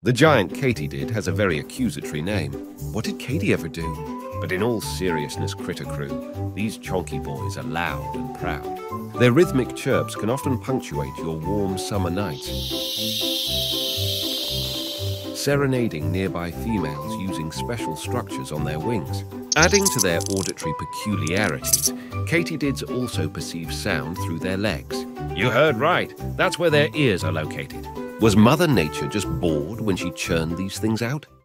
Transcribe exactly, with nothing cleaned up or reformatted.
The giant katydid has a very accusatory name. What did Katy ever do? But in all seriousness, Critter Crew, these chonky boys are loud and proud. Their rhythmic chirps can often punctuate your warm summer nights, serenading nearby females using special structures on their wings. Adding to their auditory peculiarities, katydids also perceive sound through their legs. You heard right, that's where their ears are located. Was Mother Nature just bored when she churned these things out?